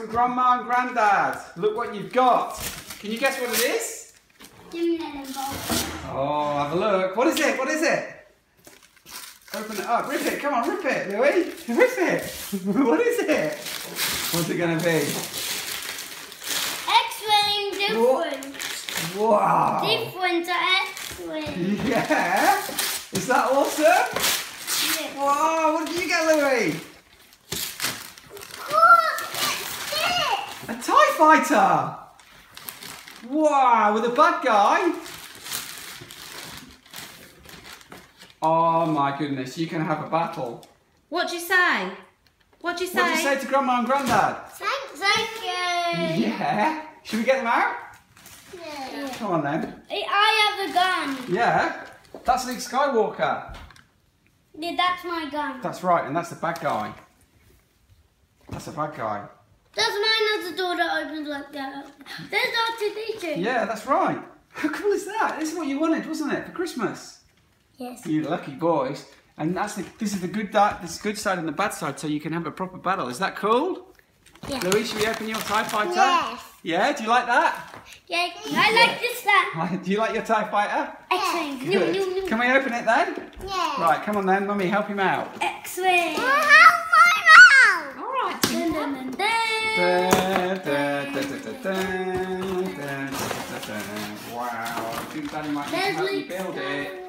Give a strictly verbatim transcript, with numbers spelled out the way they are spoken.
from Grandma and Grandad. Look what you've got. Can you guess what it is? Oh, have a look. What is it? What is it? Open it up. Rip it. Come on, rip it, Louis. Rip it. What is it? What's it going to be? X-ray different. Wow. Different to X-ray. Yeah. Is that awesome? Yeah. Wow. What did you get, Louis? A TIE fighter! Wow, with a bad guy? Oh my goodness, you can have a battle. What'd you say? What'd you say? What did you say to Grandma and Grandad? Thank, thank you. Yeah. Should we get them out? Yeah. Come on then. I have a gun. Yeah. That's Luke Skywalker. Yeah, that's my gun. That's right, and that's the bad guy. That's a bad guy. That's mine has a door that opens like that. There's R two D two. Yeah, that's right. How cool is that? This is what you wanted, wasn't it, for Christmas? Yes. You lucky boys. And that's the, this is the good di this good side and the bad side, so you can have a proper battle. Is that cool? Yeah. Louis, should we open your TIE fighter? Yes. Yeah, do you like that? Yeah, I like this one. Do you like your TIE fighter? X-ray. Good. No, no, no. Can we open it then? Yeah. Right, come on then, Mummy, help him out. X-ray. All right. Dun, dun, dun, dun. Da, da, da, da, da, da, da, da, da, da. Wow, I think Daddy might need to help you build it.